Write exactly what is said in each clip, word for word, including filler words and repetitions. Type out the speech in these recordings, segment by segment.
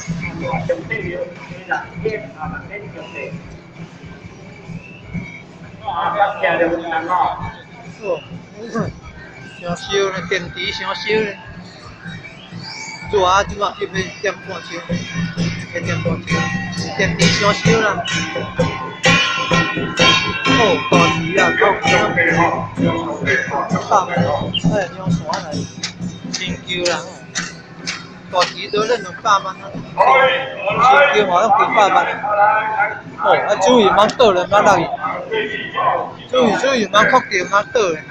兄弟，人天啊，人天兄弟。啊，感谢着人哦。 哦，伤烧咧，电池伤烧咧。做啊，即马翕咧点半钟，一点半钟，电池伤烧啦。哦，大池啊，够几百万，哎，两山来，真旧人哦。大池都恁两百万啊，新旧话拢几百万啊。哦，啊，主意茫倒咧，茫落去，主意主意茫确定茫倒咧。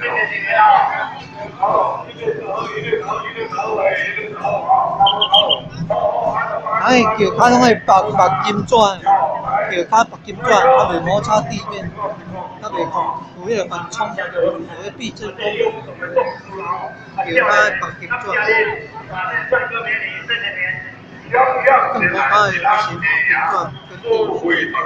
哎，桥骹拢会白白金纸，桥骹白金纸，啊袂摩擦地面，啊袂有迄个缓冲，有迄避震功能。桥骹白金纸。更无爱有些白金纸跟地面。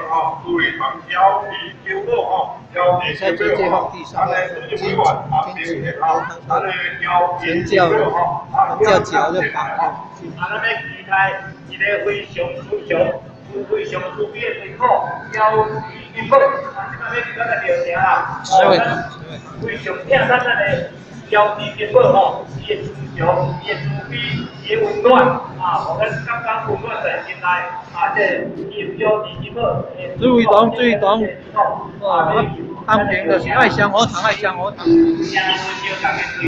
你在这这放地上，坚持坚持，然后看看尖叫，叫脚就跑。 啊，咱咧期待一个非常非常非常出名的水果，叫金宝。啊，即摆要咱来调查啦。 十位， 非常听咱咱的标志金宝吼，伊的自强，伊的自卑，伊的温暖啊，互咱刚刚温暖在心内啊，这伊的标志金宝。 注意动，注意动。哦，安平就是爱香火糖，爱香火糖。